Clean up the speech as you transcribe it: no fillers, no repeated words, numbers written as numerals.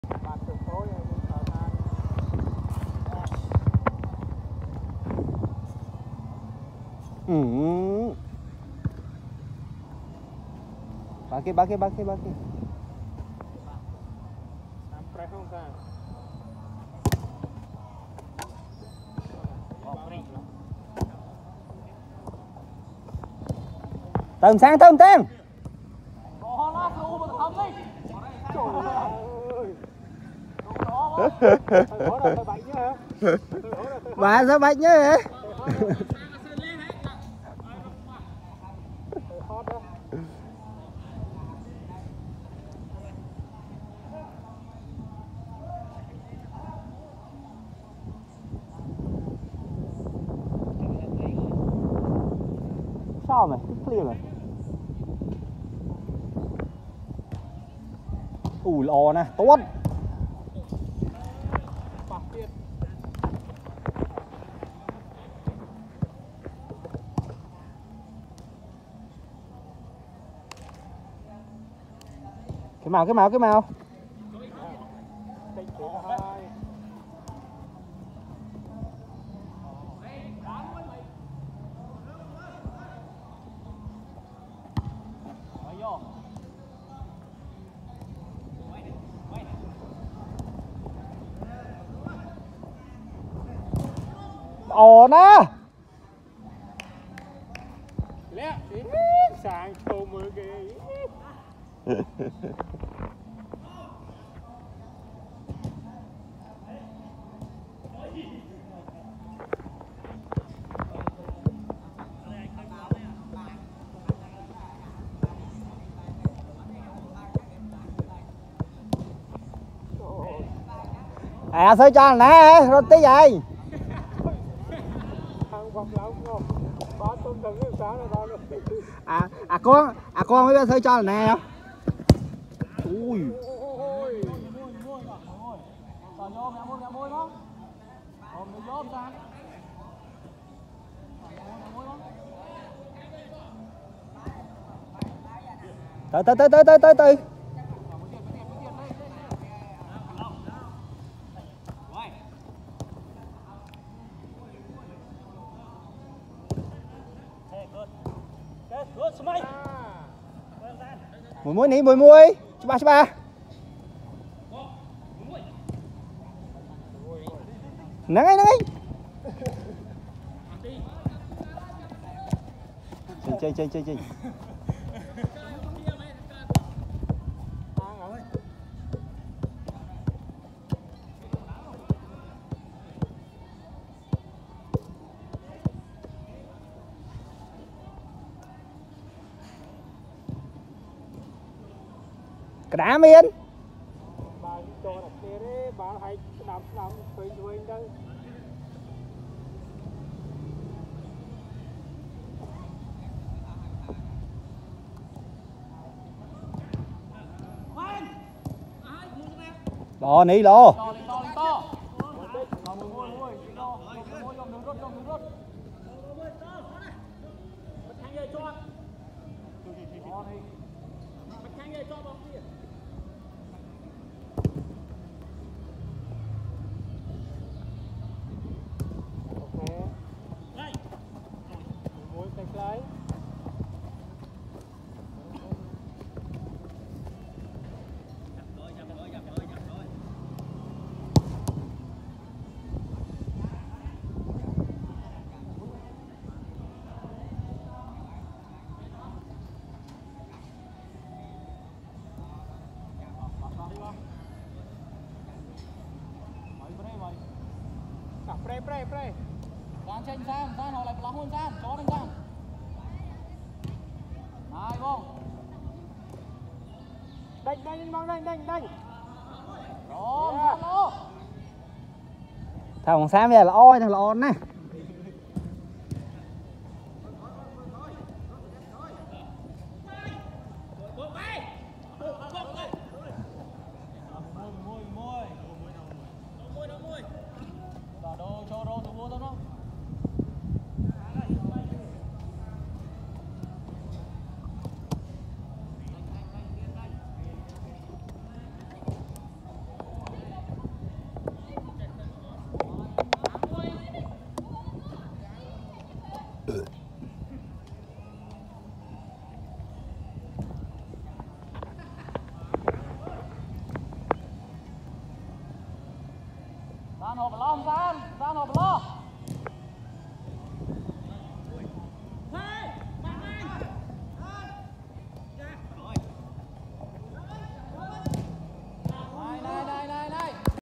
Baki. Sampai không ta. Tầm sang. Bà sao bạch nhá hả? Sao mày? Clear rồi. Lò nè, tốt. Cái màu. Ổn á. Lẹ, sáng châu mưa ghê. Thôi cho nè, rồi tí vậy. Con mới thấy cho nè không? Ui. Từ. Mùi nỉ. Cho ba. Nắng ấy. Chơi. Cái đá miên. Lò nỉ lò. Pre. Gian tranh gian họ lại lóng luôn gian, chó đánh gian. Này bông. Đánh bóng đánh. Đó, lô. Thằng Sam về là oi thằng lon nè. San hộp lo, San hộp lo.